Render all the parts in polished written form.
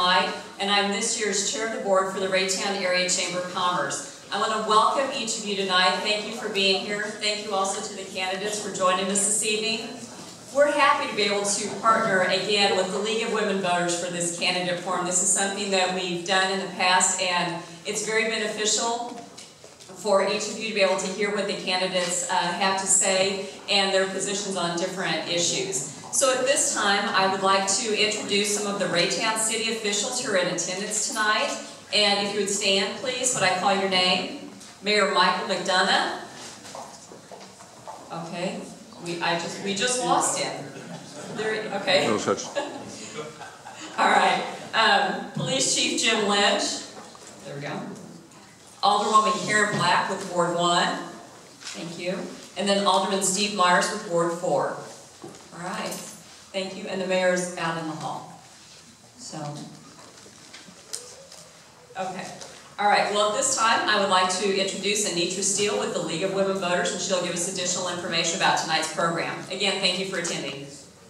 Hyde, and I'm this year's chair of the board for the Raytown Area Chamber of Commerce. I want to welcome each of you tonight. Thank you for being here. Thank you also to the candidates for joining us this evening. We're happy to be able to partner again with the League of Women Voters for this candidate forum. This is something that we've done in the past, and it's very beneficial for each of you to be able to hear what the candidates have to say and their positions on different issues. So at this time, I would like to introduce some of the Raytown City officials who are in attendance tonight. And if you would stand, please, would I call your name? Mayor Michael McDonough. Okay, we just lost him. There, okay. No such. All right. Police Chief Jim Lynch. There we go. Alderwoman Karen Black with Ward 1. Thank you. And then Alderman Steve Myers with Ward 4. All right. Thank you. And the mayor's out in the hall. So, okay. All right. Well, at this time, I would like to introduce Anitra Steele with the League of Women Voters, and she'll give us additional information about tonight's program. Again, thank you for attending.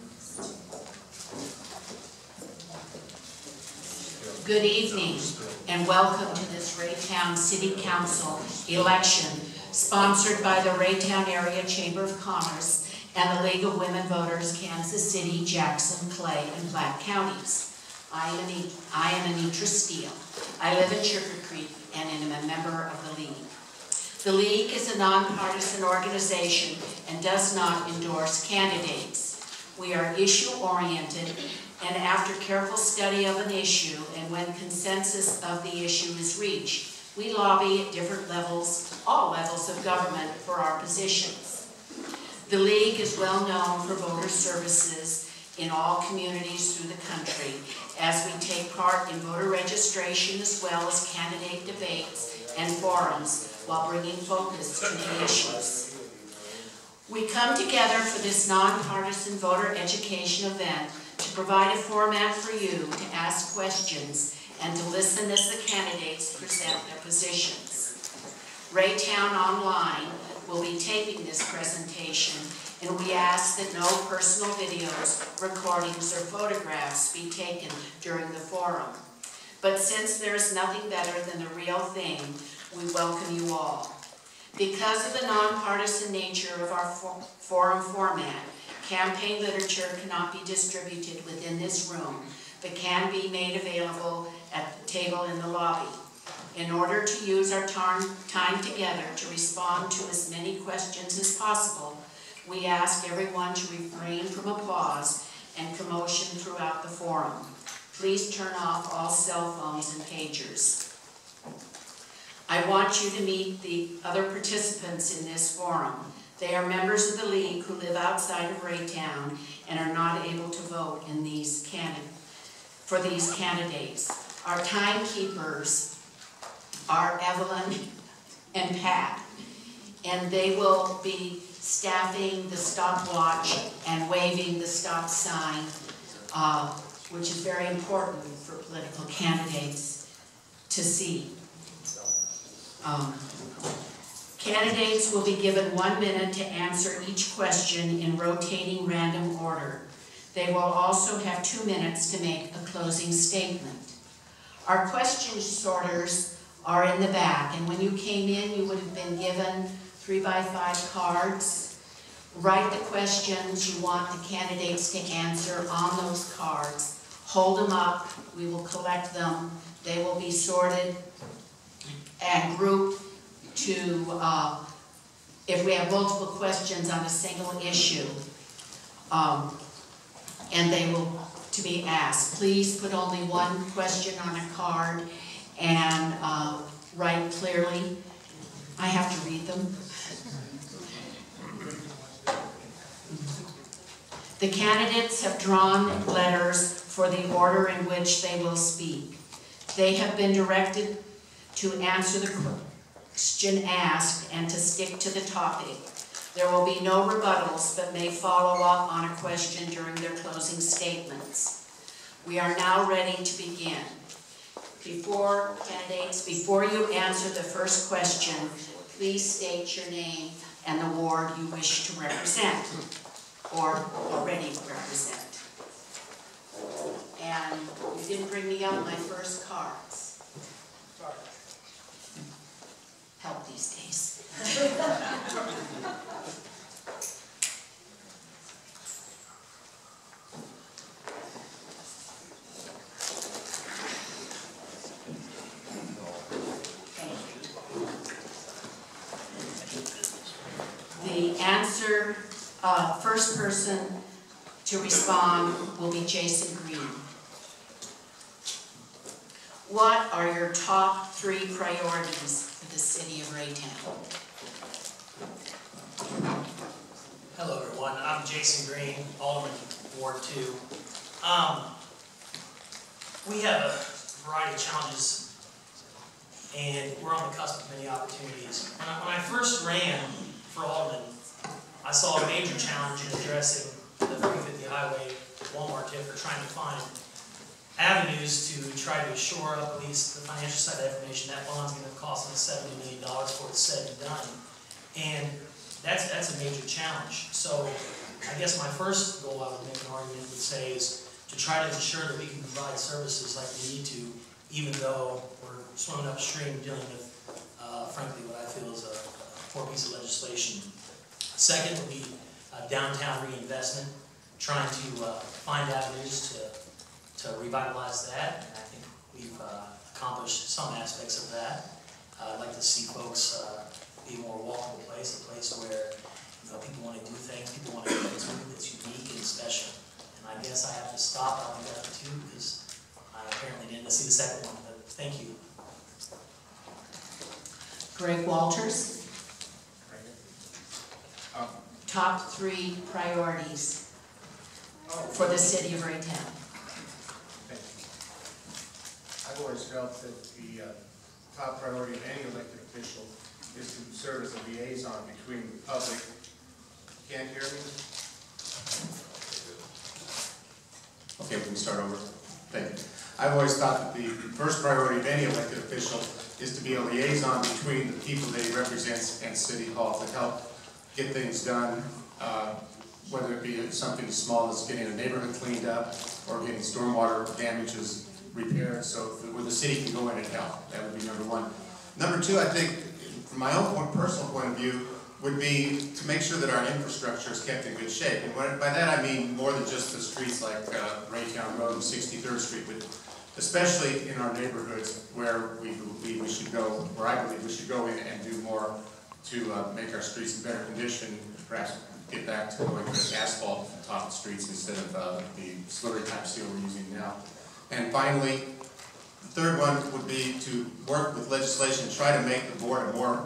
Good evening, and welcome to this Raytown City Council election sponsored by the Raytown Area Chamber of Commerce and the League of Women Voters, Kansas City, Jackson, Clay, and Platte counties. I am Anitra Steele. I live in Sugar Creek and am a member of the League. The League is a nonpartisan organization and does not endorse candidates. We are issue-oriented, and after careful study of an issue and when consensus of the issue is reached, we lobby at different levels, all levels of government, for our positions. The League is well known for voter services in all communities through the country, as we take part in voter registration as well as candidate debates and forums while bringing focus to the issues. We come together for this nonpartisan voter education event to provide a format for you to ask questions and to listen as the candidates present their positions. Raytown Online will be taping this presentation, and we ask that no personal videos, recordings, or photographs be taken during the forum. But since there is nothing better than the real thing, we welcome you all. Because of the nonpartisan nature of our forum format, campaign literature cannot be distributed within this room, but can be made available at the table in the lobby. In order to use our time together to respond to as many questions as possible, we ask everyone to refrain from applause and commotion throughout the forum. Please turn off all cell phones and pagers. I want you to meet the other participants in this forum. They are members of the League who live outside of Raytown and are not able to vote in for these candidates. Our timekeepers are Evelyn and Pat, and they will be staffing the stopwatch and waving the stop sign, which is very important for political candidates to see. Candidates will be given 1 minute to answer each question in rotating random order. They will also have 2 minutes to make a closing statement. Our question sorters are in the back, and when you came in, you would have been given 3x5 cards. Write the questions you want the candidates to answer on those cards. Hold them up. We will collect them. They will be sorted and grouped to, if we have multiple questions on a single issue, and they will to be asked. Please put only one question on a card and write clearly. I have to read them. The candidates have drawn letters for the order in which they will speak. They have been directed to answer the question asked and to stick to the topic. There will be no rebuttals, but may follow up on a question during their closing statements. We are now ready to begin. Before you answer the first question, please state your name and the ward you wish to represent or already represent. And you didn't bring me out my first cards. Help these days. The answer, first person to respond will be Jason Green. What are your top 3 priorities for the city of Raytown? Hello everyone, I'm Jason Green, Alderman Ward 2. We have a variety of challenges and we're on the cusp of many opportunities. When I first ran for Alderman, I saw a major challenge in addressing the 350 highway Walmart tip for trying to find avenues to try to shore up at least the financial side of that information. That bond's going to cost us $70 million before it's said and done. And that's a major challenge. So I guess my first goal I would make an argument would say is to try to ensure that we can provide services like we need to, even though we're swimming upstream dealing with, frankly, what I feel is a poor piece of legislation. Second would be downtown reinvestment, trying to find avenues to revitalize that, and I think we've accomplished some aspects of that. I'd like to see folks be a more walkable place, a place where people want to do things, people want to do things that's unique and special. And I guess I have to stop on that too because I apparently didn't see the second one, but thank you. Greg Walters. Top 3 priorities for the city of Raytown. I've always felt that the top priority of any elected official is to serve as a liaison between the public. Can't hear me? Okay, we can start over. Thank you. I've always thought that the first priority of any elected official is to be a liaison between the people they represent and City Hall to help get things done, whether it be something as small as getting a neighborhood cleaned up or getting stormwater damages repaired, so where the city can go in and help. That would be number 1. Number 2, I think, from my own personal point of view, would be to make sure that our infrastructure is kept in good shape. And by that I mean more than just the streets like Raytown Road and 63rd Street, but especially in our neighborhoods where we believe we should go, where I believe we should go in and do more to make our streets in better condition, perhaps get back to going with asphalt on top of the streets instead of the slurry type steel we're using now. And finally, the third one would be to work with legislation, try to make the board a more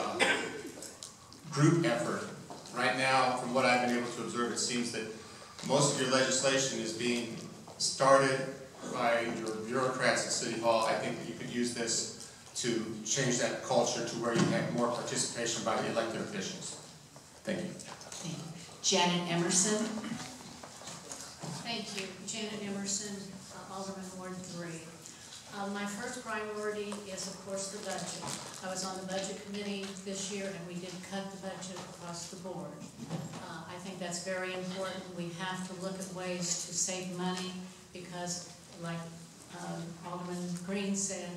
group effort. Right now, from what I've been able to observe, it seems that most of your legislation is being started by your bureaucrats at City Hall. I think that you could use this to change that culture to where you have more participation by the elected officials. Thank you. Thank you. Janet Emerson. Thank you. Janet Emerson, Alderman Ward 3. My first priority is, of course, the budget. I was on the budget committee this year and we did cut the budget across the board. I think that's very important. We have to look at ways to save money because, like Alderman Green said,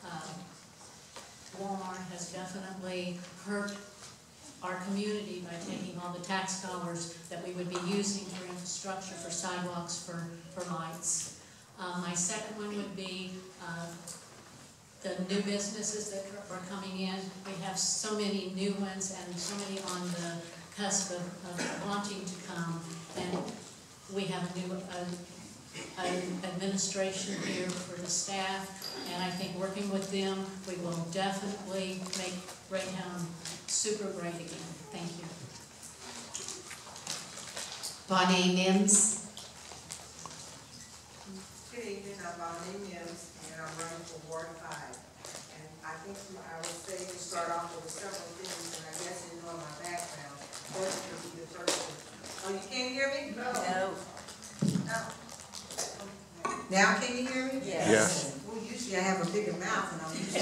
Walmart has definitely hurt our community by taking all the tax dollars that we would be using for infrastructure, for sidewalks, for lights. My second one would be the new businesses that are coming in. We have so many new ones and so many on the cusp of wanting to come. And we have a new administration here for the staff. And I think working with them, we will definitely make Raytown super great again. Thank you. Bonnie Mims. Good evening, I'm Bonnie Mims, and I'm running for Ward 5. And I think I would say to start off with several things, and I guess you know my background. First will be the first one. Oh, you can't hear me? No. Oh. Now can you hear me? Yes. Well, usually I have a bigger mouth and I'm usually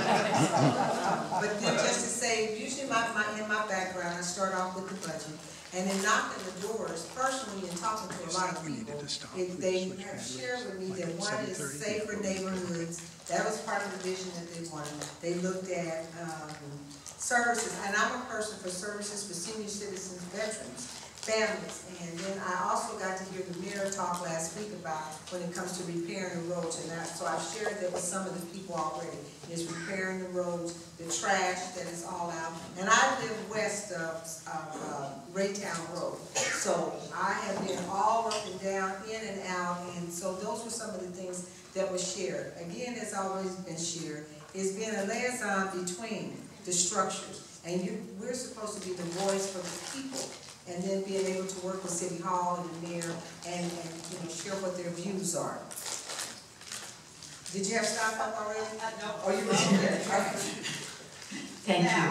but then just to say, usually in my background, I start off with the budget. And in knocking the doors, personally, and talking to a lot of people, they have shared with me that one is safer neighborhoods. That was part of the vision that they wanted. They looked at services, and I'm a person for services for senior citizens, veterans, families. And then I also got to hear the mayor talk last week about when it comes to repairing the roads. And so I've shared that with some of the people already. Is repairing the roads, the trash that is all out. And I live west of Raytown Road. So I have been all up and down, in and out. And so those were some of the things that were shared. Again, it's always been shared. It's been a liaison between the structures. And we're supposed to be the voice for the people. And then being able to work with City Hall and the mayor and share what their views are. Did you have stock up already? No. Oh, you were there. Okay. Thank you.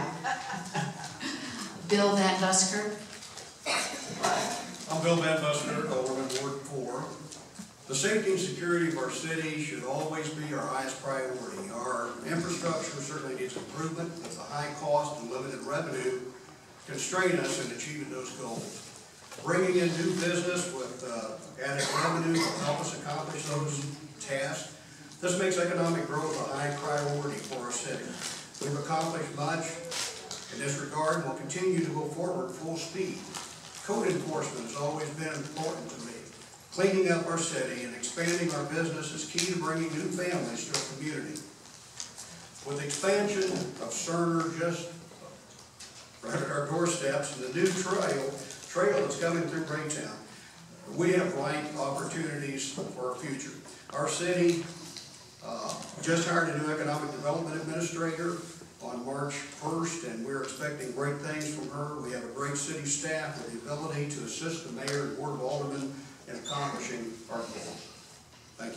Bill Van Busker. I'm Bill Van Busker, Alderman Ward 4. The safety and security of our city should always be our highest priority. Our infrastructure certainly needs improvement, but the high cost and limited revenue constrain us in achieving those goals. Bringing in new business with added revenue will help us accomplish those tasks. This makes economic growth a high priority for our city. We've accomplished much in this regard and will continue to go forward full speed. Code enforcement has always been important to me. Cleaning up our city and expanding our business is key to bringing new families to our community. With expansion of Cerner just right at our doorsteps and the new trail that's coming through Raytown, we have right opportunities for our future. Our city just hired a new economic development administrator on March 1st, and we're expecting great things from her. We have a great city staff with the ability to assist the mayor and board of aldermen in accomplishing our goals. Thank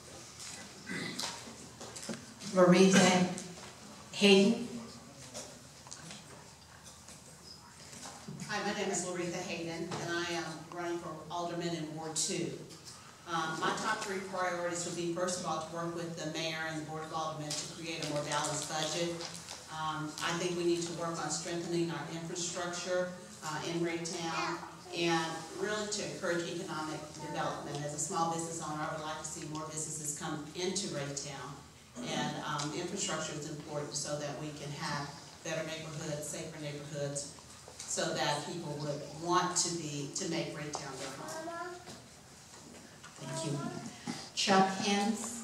you. Raythan Hayden. Hi, my name is Laretha Hayden, and I am running for alderman in Ward 2. My top 3 priorities would be, first of all, to work with the mayor and the board of aldermen to create a more balanced budget. I think we need to work on strengthening our infrastructure in Raytown and really to encourage economic development. As a small business owner, I would like to see more businesses come into Raytown, and infrastructure is important so that we can have better neighborhoods, safer neighborhoods, so that people would want to make Raytown their home. Thank you. Chuck Hens.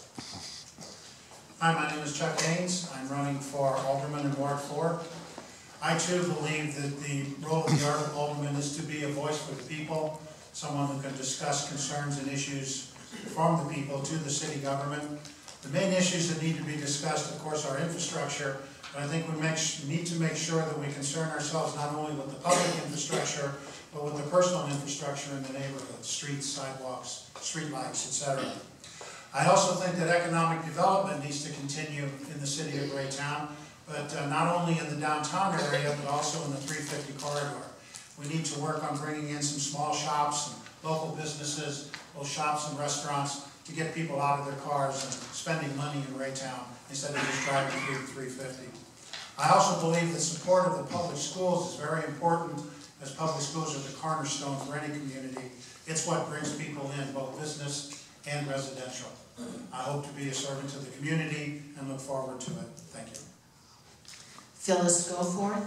Hi, my name is Chuck Haynes. I'm running for Alderman in Ward 4. I too believe that the role of the Alderman is to be a voice for the people, someone who can discuss concerns and issues from the people to the city government. The main issues that need to be discussed, of course, are infrastructure, but I think we need to make sure that we concern ourselves not only with the public infrastructure, but with the personal infrastructure in the neighborhood, streets, sidewalks, streetlights, etc. I also think that economic development needs to continue in the city of Raytown, but not only in the downtown area, but also in the 350 corridor. We need to work on bringing in some small shops and local businesses, both shops and restaurants, to get people out of their cars and spending money in Raytown instead of just driving through the 350. I also believe that support of the public schools is very important, as public schools are the cornerstone for any community. It's what brings people in, both business and residential. I hope to be a servant to the community and look forward to it. Thank you. Phyllis Goforth.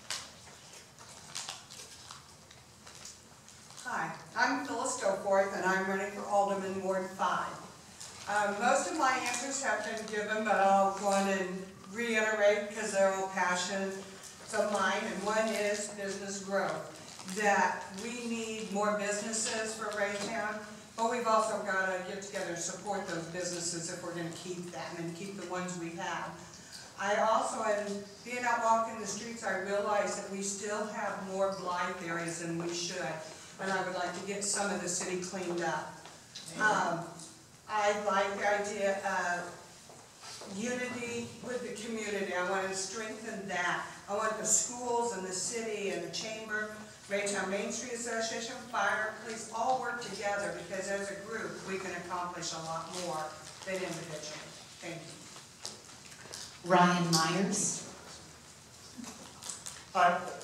Hi, I'm Phyllis Goforth, and I'm running for Alderman Ward 5. Most of my answers have been given, but I'll go on and reiterate because they're all passions of mine, and one is business growth. That we need more businesses for Raytown, but we've also got to get together and support those businesses if we're going to keep them and keep the ones we have. I also, in being out walking the streets, I realize that we still have more blight areas than we should, and I would like to get some of the city cleaned up. I like the idea of unity with the community. I want to strengthen that. I want the schools and the city and the chamber, Raytown Main Street Association, fire, police, all work together, because as a group we can accomplish a lot more than individually. Thank you. Ryan Myers. Hi,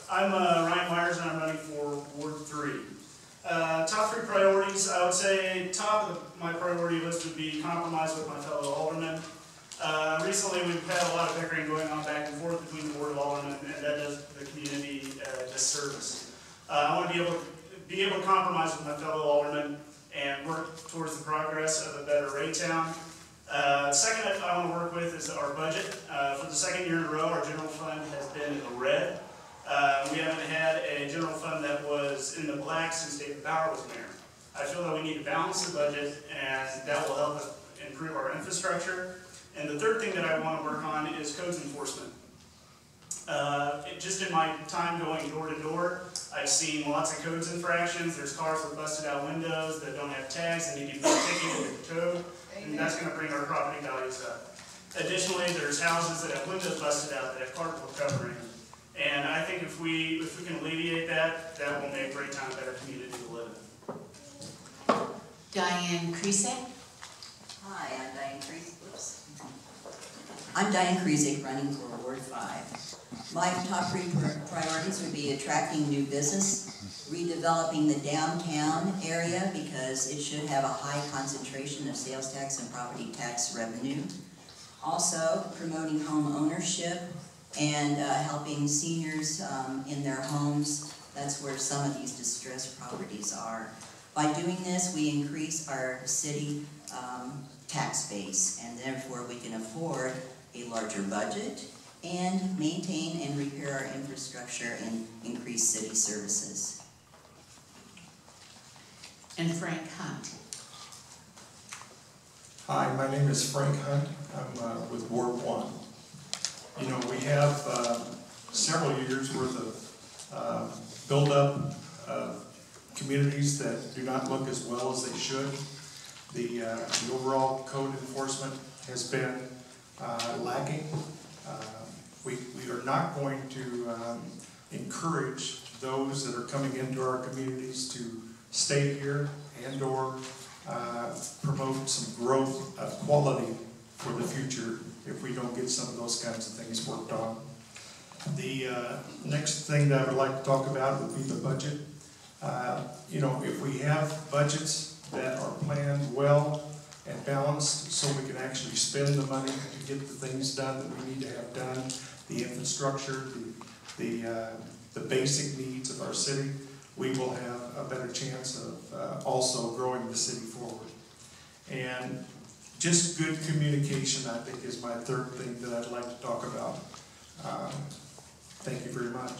I'm Ryan Myers, and I'm running for Ward 3. Top 3 priorities, I would say top of my priority list would be compromise with my fellow aldermen. Recently, we've had a lot of bickering going on back and forth between the Board of Aldermen, and that does the community disservice. I want to be able to compromise with my fellow aldermen and work towards the progress of a better Raytown. Second I want to work with is our budget. For the second year in a row, our general fund has been in the red. We haven't had a general fund that was in the black since David Bauer was mayor. I feel that we need to balance the budget, and that will help us improve our infrastructure. And the third thing that I want to work on is codes enforcement. Just in my time going door to door, I've seen lots of codes infractions. There's cars with busted out windows that don't have tags that need to be ticketed and towed, and that's going to bring our property values up. Additionally, there's houses that have windows busted out that have carport covering. And I think if we can alleviate that, that will make Raytown a better community to live in. Diane Kresek. Hi, I'm Diane Kresek. Oops. I'm Diane Kresek, running for Ward 5. My top 3 priorities would be attracting new business, redeveloping the downtown area because it should have a high concentration of sales tax and property tax revenue. Also, promoting home ownership and helping seniors in their homes. That's where some of these distressed properties are. By doing this, we increase our city tax base, and therefore we can afford a larger budget and maintain and repair our infrastructure and increase city services. And Frank Hunt. Hi, my name is Frank Hunt. I'm with Ward 1. You know, we have several years worth of build-up communities that do not look as well as they should. The overall code enforcement has been lacking. We are not going to encourage those that are coming into our communities to stay here and/or promote some growth of quality for the future if we don't get some of those kinds of things worked on. The next thing that I would like to talk about would be the budget. You know, if we have budgets that are planned well and balanced so we can actually spend the money to get the things done that we need to have done, the infrastructure, the basic needs of our city, we will have a better chance of also growing the city forward. And just good communication, I think, is my third thing that I'd like to talk about. Thank you very much.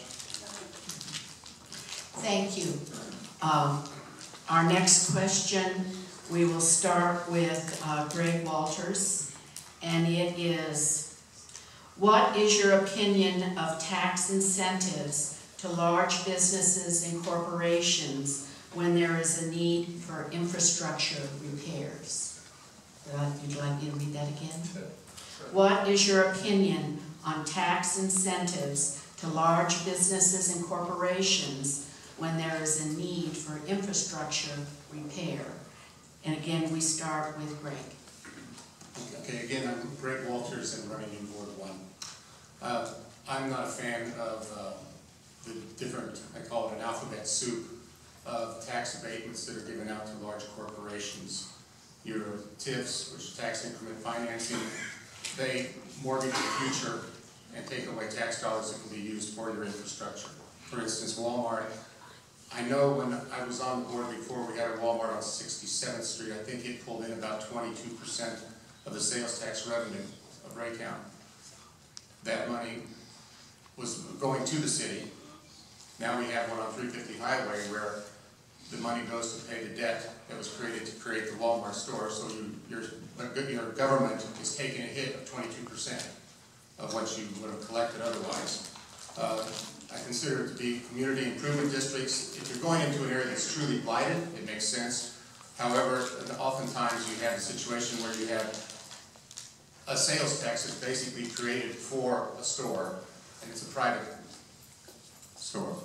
Thank you. Our next question, we will start with Greg Walters, and it is, what is your opinion of tax incentives to large businesses and corporations when there is a need for infrastructure repairs? Would you like me to read that again? What is your opinion on tax incentives to large businesses and corporations when there is a need for infrastructure repair? And again, we start with Greg. Okay, again, I'm Greg Walters and running in Ward 1. I'm not a fan of the different, I call it an alphabet soup, of tax abatements that are given out to large corporations. Your TIFs, which is tax increment financing, they mortgage the future and take away tax dollars that can be used for your infrastructure. For instance, Walmart. I know when I was on the board before, we had a Walmart on 67th Street. I think it pulled in about 22% of the sales tax revenue of Raytown. That money was going to the city. Now we have one on 350 Highway where the money goes to pay the debt that was created to create the Walmart store. So your government is taking a hit of 22% of what you would have collected otherwise. I consider it to be community improvement districts. If you're going into an area that's truly blighted, it makes sense. However, oftentimes you have a situation where you have a sales tax that's basically created for a store, and it's a private store.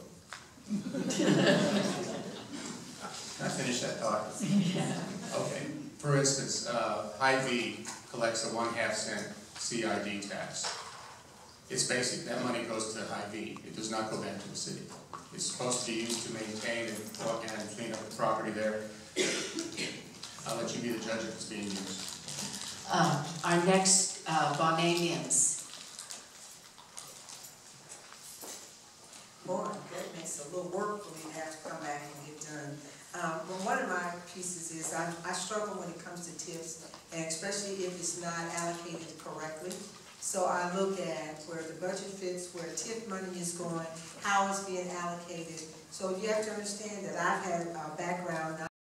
Can I finish that thought? Okay. For instance, Hy-Vee collects a 1/2 cent CID tax. It's basic, that money goes to Hy-Vee, it does not go back to the city. It's supposed to be used to maintain and clean up the property there. I'll let you be the judge if it's being used. Our next, Bonamians. Boy, that makes a little work for me to have to come back and get done. Well, one of my pieces is I struggle when it comes to tips, and especially if it's not allocated correctly. So I look at where the budget fits, where tip money is going, how it's being allocated. So you have to understand that I've had a background